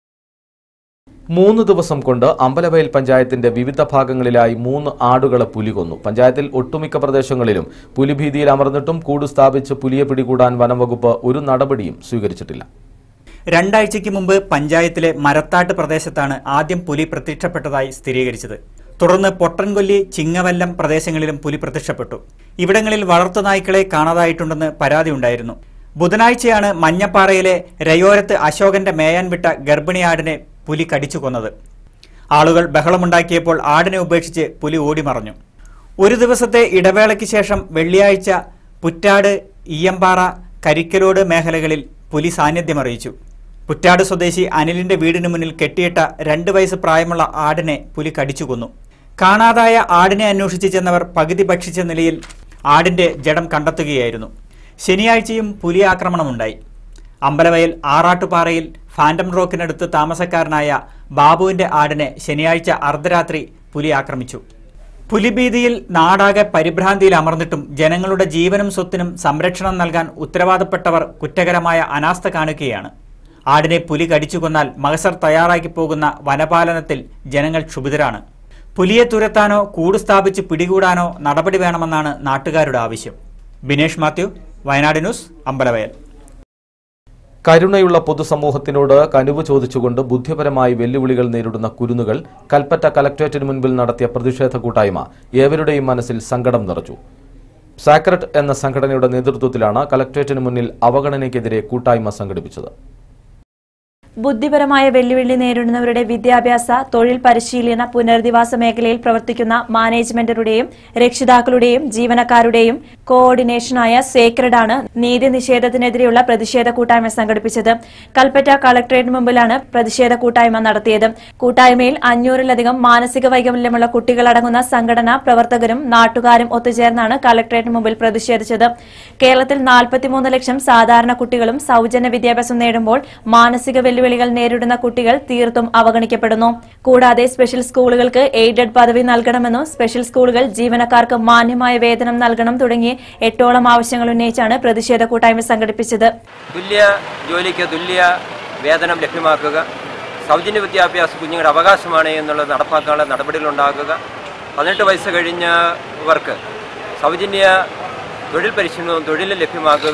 3 ദിവസം കൊണ്ട് അമ്പലവയൽ പഞ്ചായത്തിന്റെ വിവിധ ഭാഗങ്ങളിലായി 3 ആടുകളെ പുലി കൊന്നു. പഞ്ചായത്തിൽ ഒട്ടുമിക്ക പ്രദേശങ്ങളിലും പുലിഭീതിയിൽ അമർന്നിട്ടും കൂട് സ്ഥാപിച്ച് പുലിയെ പിടികൂടാൻ വനംവകുപ്പ് ഒരു നടപടിയും സ്വീകരിച്ചിട്ടില്ല. 2 ആഴ്ചയ്ക്ക് മുമ്പ് പഞ്ചായത്തിലെ മരത്താട്ട് പ്രദേശത്താണ് ആദ്യം പുലി പ്രത്യക്ഷപ്പെട്ടതായി സ്ഥിരീകരിച്ചത്. തുടർന്ന് പൊട്ടൻകൊല്ലി, ചിങ്ങവല്ലം പ്രദേശങ്ങളിലും പുലി പ്രത്യക്ഷപ്പെട്ടു. ഇവിടങ്ങളിൽ വളർത്തുനായ്ക്കളെ കാണാതായിട്ടുണ്ടെന്ന് പരാതിയുണ്ടായിരുന്നു. ബുധനാഴ്ചയാണ് മഞ്ഞപ്പാറയിലെ രയോരത്ത് അശോകന്റെ മേയാൻ വിട്ട ഗർഭിണിയാടിനെ പുലി കടിച്ചു കൊന്നത്. ആളുകൾ ബഹളമുണ്ടാക്കിയപ്പോൾ ആടിനെ ഉപേക്ഷിച്ച് പുലി ഓടിമറഞ്ഞു. ഒരു ദിവസത്തെ ഇടവേളയ്ക്ക് ശേഷം വെള്ളിയാഴ്ച പുറ്റാട്, ഈയമ്പാറ, കരിക്കലോട് മേഖലകളിൽ പുലി സാന്നിധ്യമറിയിച്ചു. പുറ്റാട് സ്വദേശി അനിലിന്റെ വീടിന് മുന്നിൽ കെട്ടിയിട്ട 2 വയസ്സ് പ്രായമുള്ള ആടിനെ പുലി കടിച്ചു കൊന്നു. കാണാതായ ആടിനെ അന്വേഷിച്ച് ചെന്നവർ പകുതി ഭക്ഷിച്ച നിലയിൽ ആടിന്റെ ജഡം കണ്ടെത്തുകയായിരുന്നു. ശനിയാഴ്ചയും പുലി ആക്രമണമുണ്ടായി. അമ്പലവയൽ ആറാട്ടുപാറയിൽ ഫാൻറ്റം റോക്കിനടുത്ത് താമസക്കാരനായ ബാബുവിന്റെ ആടിനെ ശനിയാഴ്ച അർദ്ധരാത്രി പുലി ആക്രമിച്ചു. പുലിഭീതിയിൽ നാടാകെ പരിഭ്രാന്തിയിൽ അമർന്നിട്ടും ജനങ്ങളുടെ ജീവനും സ്വത്തിനും സംരക്ഷണം നൽകാൻ ഉത്തരവാദപ്പെട്ടവർ കുറ്റകരമായ അനാസ്ഥ കാണിക്കുകയാണ്. ആടിനെ പുലി കടിച്ചു കൊന്നാൽ മഹസർ തയ്യാറാക്കി പോകുന്ന വനപാലനത്തിൽ ജനങ്ങൾ ക്ഷുഭിതരാണ്. പുലിയെ തുരത്താനോ കൂട് സ്ഥാപിച്ച് പിടികൂടാനോ നടപടി വേണമെന്നാണ് നാട്ടുകാരുടെ ആവശ്യം. ബിനേഷ് മാത്യു, വയനാട് ന്യൂസ്, അമ്പലവയൽ. കരുണയുള്ള പൊതുസമൂഹത്തിനോട് കനിവ് ചോദിച്ചുകൊണ്ട് ബുദ്ധിപരമായി വെല്ലുവിളികൾ നേരിടുന്ന കുരുന്നുകൾ കൽപ്പറ്റ കലക്ടറേറ്റിന് മുൻപിൽ നടത്തിയ പ്രതിഷേധ കൂട്ടായ്മ ഏവരുടെയും മനസ്സിൽ സങ്കടം നിറച്ചു. സാക്രട്ട് എന്ന സംഘടനയുടെ നേതൃത്വത്തിലാണ് കലക്ടറേറ്റിന് മുന്നിൽ അവഗണനയ്ക്കെതിരെ കൂട്ടായ്മ സംഘടിപ്പിച്ചത്. ബുദ്ധിപരമായ വെല്ലുവിളി നേരിടുന്നവരുടെ വിദ്യാഭ്യാസ, തൊഴിൽ പരിശീലന, പുനരധിവാസ മേഖലയിൽ പ്രവർത്തിക്കുന്ന മാനേജ്മെന്റുകളുടെയും രക്ഷിതാക്കളുടെയും ജീവനക്കാരുടെയും കോർഡിനേഷനായ സേക്രഡാണ് നീതി നിഷേധത്തിനെതിരെയുള്ള പ്രതിഷേധ കൂട്ടായ്മ സംഘടിപ്പിച്ചത്. കൽപ്പറ്റ കളക്ടറേറ്റിന് മുമ്പിലാണ് പ്രതിഷേധ കൂട്ടായ്മ നടത്തിയത്. കൂട്ടായ്മയിൽ 500-ലധികം മാനസിക വൈകല്യമുള്ള കുട്ടികളടങ്ങുന്ന സംഘടനാ പ്രവർത്തകരും നാട്ടുകാരും ഒത്തുചേർന്നാണ് കളക്ടറേറ്റിന് മുമ്പിൽ പ്രതിഷേധിച്ചത്. കേരളത്തിൽ 43 ലക്ഷം സാധാരണ കുട്ടികളും സൗജന്യ വിദ്യാഭ്യാസം നേടുമ്പോൾ മാനസിക വെല്ലുവിളികൾ നേരിടുന്ന കുട്ടികൾ തീർത്തും അവഗണിക്കപ്പെടുന്നു. കൂടാതെ സ്പെഷ്യൽ സ്കൂളുകൾക്ക് എയ്ഡഡ് പദവി നൽകണമെന്നും സ്പെഷ്യൽ സ്കൂളുകൾ ജീവനക്കാർക്ക് മാന്യമായ വേതനം നൽകണം തുടങ്ങി 8ഓളം ആവശ്യങ്ങൾ ഉന്നയിച്ചാണ് പ്രതിഷേധ കൂട്ടായ്മ സംഘടിപ്പിച്ചത്. തുല്യ ജോലിക്ക് തുല്യ വേതനം ലഭ്യമാക്കുക, സൗജന്യ വിദ്യാഭ്യാസം കുഞ്ഞുങ്ങളുടെ അവകാശമാണ് എന്നുള്ളത് നടപ്പാക്കാനുള്ള നടപടികളുണ്ടാക്കുക, 18 വയസ്സ് കഴിഞ്ഞവർക്ക് സൗജന്യ തൊഴിൽ പരിശീലനവും തൊഴിലും ലഭ്യമാക്കുക,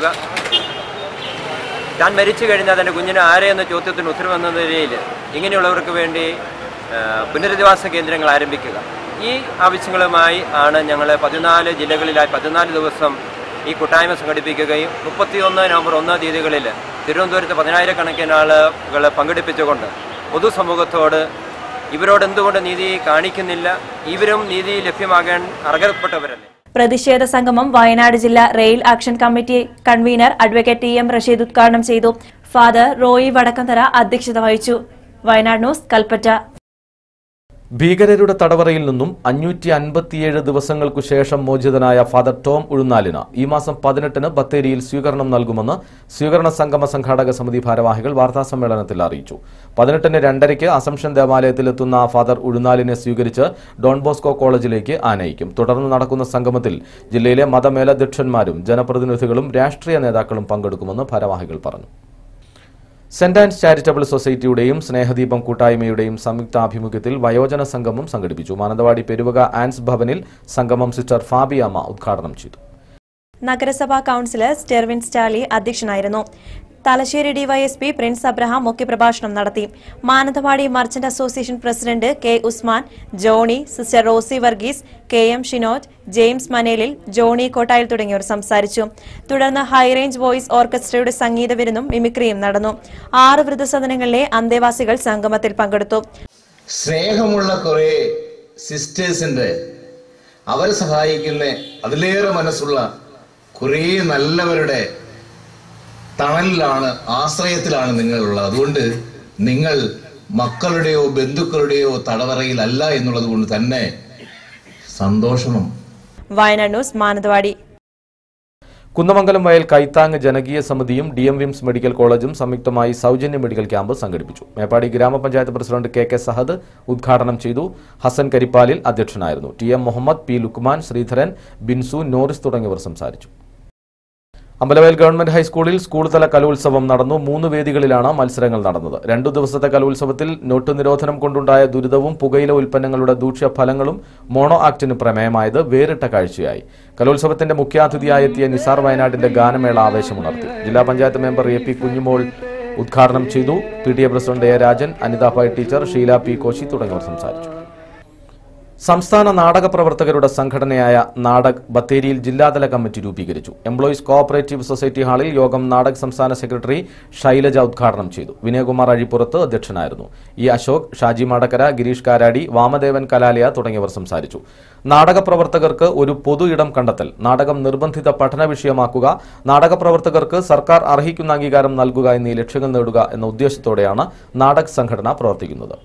താൻ മരിച്ചു കഴിഞ്ഞാൽ തൻ്റെ കുഞ്ഞിന് ആരെയെന്ന ചോദ്യത്തിന് ഉത്തരവെന്ന നിലയിൽ ഇങ്ങനെയുള്ളവർക്ക് വേണ്ടി പുനരധിവാസ കേന്ദ്രങ്ങൾ ആരംഭിക്കുക. ഈ ആവശ്യങ്ങളുമായി ആണ് ഞങ്ങൾ 14 ജില്ലകളിലായി 14 ദിവസം ഈ കൂട്ടായ്മ സംഘടിപ്പിക്കുകയും 31 നവംബർ 1 തീയതികളിൽ തിരുവനന്തപുരത്ത് 10,000-കണക്കിന് ആളുകൾ പങ്കെടുപ്പിച്ചുകൊണ്ട് പൊതുസമൂഹത്തോട് ഇവരോട് എന്തുകൊണ്ട് നീതി കാണിക്കുന്നില്ല, ഇവരും നീതി ലഭ്യമാകാൻ അർഹതപ്പെട്ടവരല്ലേ. പ്രതിഷേധ സംഗമം വയനാട് ജില്ലാ rail action committee convener advocate T M. Rasheed ഉദ്ഘാടനം ചെയ്തു. ഫാദർ റോയി വടക്കന്തറ അധ്യക്ഷത വഹിച്ചു. വയനാട് ന്യൂസ്, കൽപ്പറ്റ. ഭീകരരുടെ തടവറയിൽ നിന്നും 557 ദിവസങ്ങൾക്കു ശേഷം മോചിതനായ ഫാദർ ടോം ഉഴുന്നാലിന് ഈ മാസം 18-ന് ബത്തേരിയിൽ സ്വീകരണം നൽകുമെന്ന് സ്വീകരണ സംഗമ സംഘാടക സമിതി ഭാരവാഹികൾ വാർത്താസമ്മേളനത്തിൽ അറിയിച്ചു. 18-ന് 2:30 അസംഷൻ ദേവാലയത്തിലെത്തുന്ന ഫാദർ ഉഴുന്നാലിനെ സ്വീകരിച്ച് ഡോൺ ബോസ്കോ കോളേജിലേക്ക് ആനയിക്കും. തുടർന്ന് നടക്കുന്ന സംഗമത്തിൽ ജില്ലയിലെ മതമേലധ്യക്ഷന്മാരും ജനപ്രതിനിധികളും രാഷ്ട്രീയ നേതാക്കളും പങ്കെടുക്കുമെന്ന് ഭാരവാഹികൾ പറഞ്ഞു. സെന്റ് ആൻസ് ചാരിറ്റബിൾ സൊസൈറ്റിയുടെയും സ്നേഹദീപം കൂട്ടായ്മയുടെയും സംയുക്താഭിമുഖ്യത്തിൽ വയോജന സംഗമം സംഘടിപ്പിച്ചു. മാനന്തവാടി പെരുവക ആൻസ് ഭവനിൽ സംഗമം സിസ്റ്റർ ഫാബിയാമ്മ ഉദ്ഘാടനം ചെയ്തു. നഗരസഭാ കൌൺസിലർ സ്റ്റെർവിൻ സ്റ്റാലി അധ്യക്ഷനായിരുന്നു. തലശ്ശേരി ഡിവൈഎസ്പി പ്രിൻസ് അബ്രഹാം മുഖ്യപ്രഭാഷണം നടത്തി. Mananthavady merchant association president K Usman, Johnny, sister Rosy Varghese, K M. Shinoj, James Manelil, Johnny Kottayil തുടങ്ങിയവർ സംസാരിച്ചു. തുടർന്ന് ഹൈറേഞ്ച് വോയിസ് ഓർക്കസ്ട്രയുടെ സംഗീത വിരുന്നും മിമിക്രിയും നടന്നു. 6 വൃദ്ധസദനങ്ങളിലെ അന്തേവാസികൾ സംഗമത്തിൽ പങ്കെടുത്തു. സ്നേഹമുള്ള കുറെ സിസ്റ്റേഴ്സിന്റെ അവരെ സഹായിക്കുന്ന അതിലേറെ മനസ്സുള്ള കുറേ നല്ലവരുടെ തണലിലാണ്, ആശ്രയത്തിലാണ് നിങ്ങളുള്ളത്. അതുകൊണ്ട് നിങ്ങൾ മക്കളുടെയോ ബന്ധുക്കളുടെയോ തടവറയിലല്ല എന്നുള്ളത് കൊണ്ട് തന്നെ സന്തോഷവും. വയനാട് ന്യൂസ് മാനന്തവാടി. കുന്നമംഗലം വയൽ കൈത്താങ് ജനകീയ സമിതിയും DM വിംസ് മെഡിക്കൽ കോളേജും സംയുക്തമായി സൗജന്യ മെഡിക്കൽ ക്യാമ്പ് സംഘടിപ്പിച്ചു. മേപ്പാടി ഗ്രാമപഞ്ചായത്ത് പ്രസിഡന്റ് KK സഹദ് ഉദ്ഘാടനം ചെയ്തു. ഹസൻ കരിപ്പാലിൽ അധ്യക്ഷനായിരുന്നു. TM മുഹമ്മദ്, P ലുക്മാൻ, ശ്രീധരൻ, ബിൻസു, നോറിസ് തുടങ്ങിയവർ സംസാരിച്ചു. അമ്പലവയൽ ഗവൺമെന്റ് ഹൈസ്കൂളിൽ സ്കൂൾ തല കലോത്സവം നടന്നു. 3 വേദികളിലാണ് മത്സരങ്ങൾ നടന്നത്. 2 ദിവസത്തെ കലോത്സവത്തിൽ നോട്ട് നിരോധനം കൊണ്ടുണ്ടായ ദുരിതവും പുകയില ഉൽപ്പന്നങ്ങളുടെ ദൂഷ്യഫലങ്ങളും മോണോ ആക്ടിന് പ്രമേയമായത് വേറിട്ട കാഴ്ചയായി. കലോത്സവത്തിന്റെ മുഖ്യാതിഥിയായി എത്തിയ നിസാർ വയനാടിന്റെ ഗാനമേള ആവേശമുണർത്തി. ജില്ലാ പഞ്ചായത്ത് മെമ്പർ AP കുഞ്ഞുമോൾ ഉദ്ഘാടനം ചെയ്തു. PTA president A Rajan, Anitha Pai teacher, Sheela P Koshy തുടങ്ങിയവർ സംസാരിച്ചു. സംസ്ഥാന നാടക പ്രവർത്തകരുടെ സംഘടനയായ നാടക് ബത്തേരിയിൽ ജില്ലാതല കമ്മിറ്റി രൂപീകരിച്ചു. എംപ്ലോയീസ് കോഓപ്പറേറ്റീവ് സൊസൈറ്റി ഹാളിൽ യോഗം നാടക് സംസ്ഥാന സെക്രട്ടറി ശൈലജ ഉദ്ഘാടനം ചെയ്തു. വിനയകുമാർ അഴിപ്പുറത്ത് അധ്യക്ഷനായിരുന്നു. E അശോക്, ഷാജി മാടക്കര, ഗിരീഷ് കാരാടി, വാമദേവൻ കലാലയ തുടങ്ങിയവർ സംസാരിച്ചു. നാടക പ്രവർത്തകർക്ക് ഒരു പൊതു ഇടം കണ്ടെത്തൽ, നാടകം നിർബന്ധിത പഠന വിഷയമാക്കുക, നാടക പ്രവർത്തകർക്ക് സർക്കാർ അർഹിക്കുന്ന അംഗീകാരം നൽകുക എന്നീ ലക്ഷ്യങ്ങൾ നേടുക എന്ന ഉദ്ദേശത്തോടെയാണ് നാടക് സംഘടന പ്രവർത്തിക്കുന്നത്.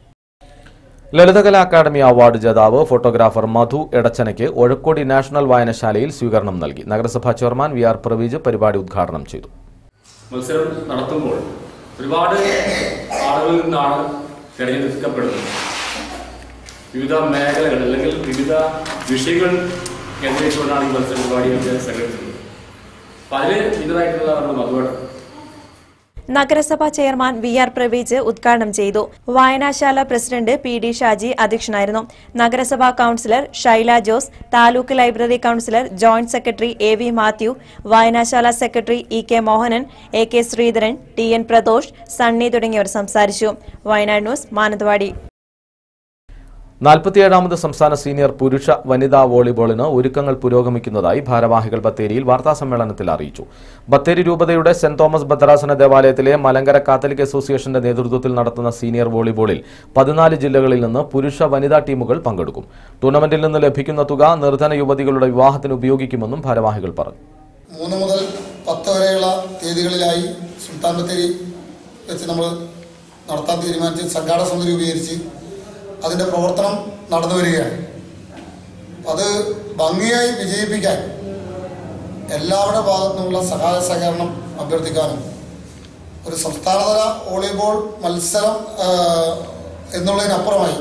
ലളിതകലാ അക്കാദമി അവാർഡ് ജേതാവ് ഫോട്ടോഗ്രാഫർ മധു എടച്ചനയ്ക്ക് ഒഴക്കോടി നാഷണൽ വായനശാലയിൽ സ്വീകരണം നൽകി. നഗരസഭാ ചെയർമാൻ VR പ്രവീജ് പരിപാടി ഉദ്ഘാടനം ചെയ്തു. മത്സരം നടത്തുമ്പോൾ ഒരുപാട് ആളുകളിൽ നിന്നാണ് തിരഞ്ഞെടുക്കപ്പെടുന്നത്. വിവിധ മേഖലകൾ അല്ലെങ്കിൽ വിവിധ വിഷയങ്ങൾ കേന്ദ്രീകരിച്ചുകൊണ്ടാണ് ഈ മത്സര പരിപാടികൾ സംഘടിപ്പിക്കുന്നത്. അപ്പം അതിൽ ഇതായിട്ടുള്ള മധുവാണ്. നഗരസഭാ ചെയർമാൻ VR പ്രവീജ് ഉദ്ഘാടനം ചെയ്തു. വായനാശാല പ്രസിഡന്റ് PD ഷാജി അധ്യക്ഷനായിരുന്നു. നഗരസഭാ councillor Shaila Jose, taluk library councillor joint secretary AV Mathew, വായനാശാല secretary EK Mohanan, AK Sreedharan, TN Pradosh, Sunny തുടങ്ങിയവർ സംസാരിച്ചു. വയനാട് ന്യൂസ് മാനന്തവാടി. 47ാമത് സംസ്ഥാന സീനിയർ പുരുഷ വനിതാ വോളിബോളിന് ഒരുക്കങ്ങൾ പുരോഗമിക്കുന്നതായി ഭാരവാഹികൾ ബത്തേരിയിൽ വാർത്താസമ്മേളനത്തിൽ അറിയിച്ചു. ബത്തേരി രൂപതയുടെ സെന്റ് തോമസ് ഭദ്രാസന ദേവാലയത്തിലെ മലങ്കര കാത്തലിക് അസോസിയേഷന്റെ നേതൃത്വത്തിൽ നടത്തുന്ന സീനിയർ വോളിബോളിൽ 14 ജില്ലകളിൽ നിന്ന് പുരുഷ വനിതാ ടീമുകൾ പങ്കെടുക്കും. ടൂർണമെന്റിൽ നിന്ന് ലഭിക്കുന്ന തുക നിർധന യുവതികളുടെ വിവാഹത്തിന് ഉപയോഗിക്കുമെന്നും ഭാരവാഹികൾ പറഞ്ഞു. 3 മുതൽ 10 വരെയുള്ള തീയതികളിലായി സുൽത്താൻ ബത്തേരി വെച്ച് നമ്മൾ നടത്താൻ തീരുമാനിച്ച് സംഘാടക സമിതി രൂപീകരിച്ച് അതിൻ്റെ പ്രവർത്തനം നടന്നു വരികയാണ്. അത് ഭംഗിയായി വിജയിപ്പിക്കാൻ എല്ലാവരുടെ ഭാഗത്തു നിന്നുള്ള സഹായ സഹകരണം അഭ്യർത്ഥിക്കാനും ഒരു സംസ്ഥാനതല വോളിബോൾ മത്സരം എന്നുള്ളതിനപ്പുറമായി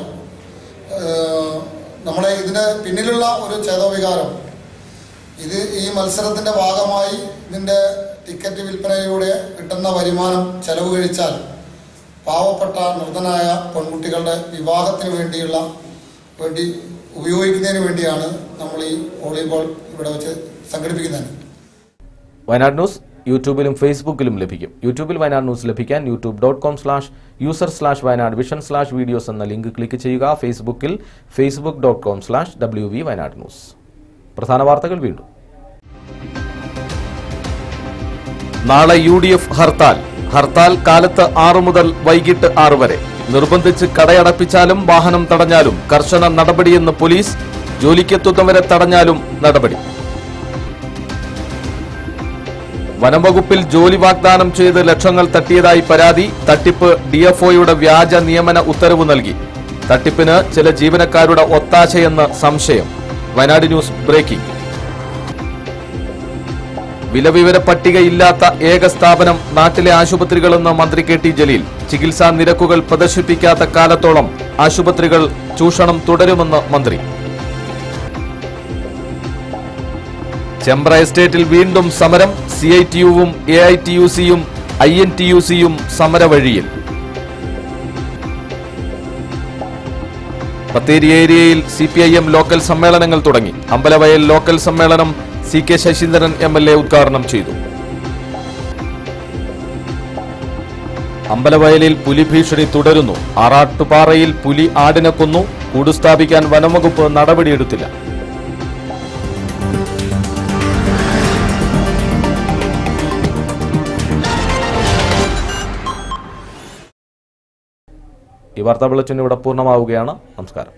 നമ്മളെ ഇതിന് പിന്നിലുള്ള ഒരു ചേതോവികാരം, ഇത് ഈ മത്സരത്തിൻ്റെ ഭാഗമായി ഇതിൻ്റെ ടിക്കറ്റ് വിൽപ്പനയിലൂടെ കിട്ടുന്ന വരുമാനം ചെലവ് കഴിച്ചാൽ പാവപ്പെട്ട നിർധനായ പെൺകുട്ടികളുടെ വിവാഹത്തിന് വേണ്ടി ഉപയോഗിക്കുന്നതിന് വേണ്ടിയാണ് നമ്മൾ ഈ വോളിബോൾ ഇവിടെ വെച്ച് സംഘടിപ്പിക്കുന്നത്. വയനാട് ന്യൂസ് യൂട്യൂബിലും ഫേസ്ബുക്കിലും ലഭിക്കും. യൂട്യൂബിൽ വയനാട് ന്യൂസ് ലഭിക്കാൻ youtube.com/user/vayanaad vision/videos എന്ന ലിങ്ക് ക്ലിക്ക് ചെയ്യുക. ഫേസ്ബുക്കിൽ facebook.com/wv വയനാട് ന്യൂസ്. പ്രധാന വാർത്തകൾ വീണ്ടും. നാളെ UDF ഹർത്താൽ കാലത്ത് 6 മുതൽ വൈകിട്ട് 6 വരെ. നിർബന്ധിച്ച് കടയടപ്പിച്ചാലും വാഹനം തടഞ്ഞാലും കർശന നടപടിയെന്ന് പോലീസ്. ജോലിക്കെത്തുന്നവരെ തടഞ്ഞാലും നടപടി. വനംവകുപ്പിൽ ജോലി വാഗ്ദാനം ചെയ്ത് ലക്ഷങ്ങൾ തട്ടിയതായി പരാതി. തട്ടിപ്പ് DFOയുടെ വ്യാജ നിയമന ഉത്തരവ് നൽകി. തട്ടിപ്പിന് ചില ജീവനക്കാരുടെ ഒത്താശയെന്ന് സംശയം. Wayanad news breaking. വിലവിവര പട്ടികയില്ലാത്ത ഏക സ്ഥാപനം നാട്ടിലെ ആശുപത്രികളെന്ന് മന്ത്രി KT ജലീൽ. ചികിത്സാ നിരക്കുകൾ പ്രദർശിപ്പിക്കാത്ത കാലത്തോളം ആശുപത്രികൾ ചൂഷണം തുടരുമെന്ന് മന്ത്രി. ചെമ്പ്ര എസ്റ്റേറ്റിൽ വീണ്ടും സമരം. CITU-വും AITUC-യും INTUC-യും സമരവഴിയിൽ. ബത്തേരി ഏരിയയിൽ CPIM ലോക്കൽ സമ്മേളനങ്ങൾ തുടങ്ങി. അമ്പലവയൽ ലോക്കൽ സമ്മേളനം CK ശശീന്ദ്രൻ MLA ഉദ്ഘാടനം ചെയ്തു. അമ്പലവയലിൽ പുലി ഭീഷണി തുടരുന്നു. ആറാട്ടുപാറയിൽ പുലി ആടിനെ കൊന്നു. കൂട് സ്ഥാപിക്കാൻ വനംവകുപ്പ് നടപടിയെടുത്തില്ല. ഈ വാർത്താ ബുള്ളറ്റിൻ ഇവിടെ പൂർണ്ണമാവുകയാണ്. നമസ്കാരം.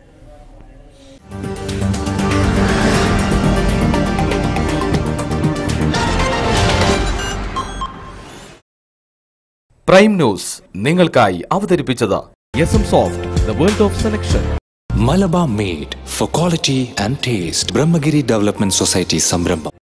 പ്രൈം ന്യൂസ് നിങ്ങൾക്കായി അവതരിപ്പിച്ചത് Soft, the world of selection. Malabar made for quality and taste. Brahmagiri Development Society സംരംഭം.